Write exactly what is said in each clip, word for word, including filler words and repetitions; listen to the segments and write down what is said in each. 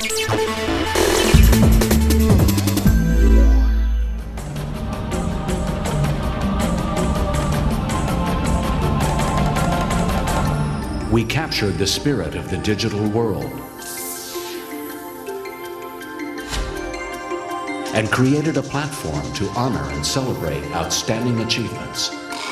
We captured the spirit of the digital world and created a platform to honor and celebrate outstanding achievements.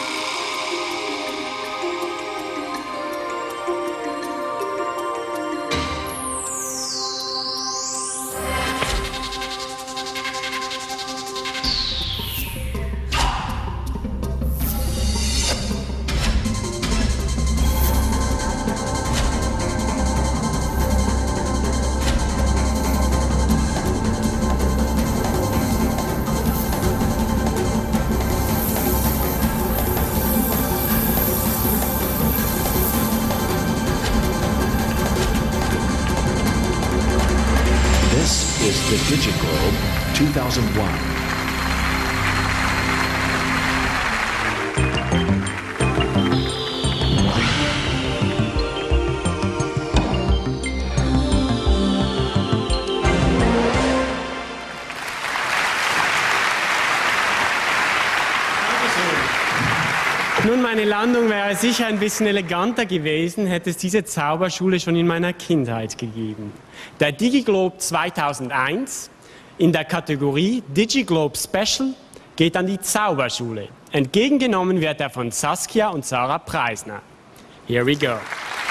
This is the DigiGlobe two thousand one. Nun, meine Landung wäre sicher ein bisschen eleganter gewesen, hätte es diese Zauberschule schon in meiner Kindheit gegeben. Der DigiGlobe zweitausendeins in der Kategorie DigiGlobe Special geht an die Zauberschule. Entgegengenommen wird er von Saskia und Sarah Preisner. Here we go.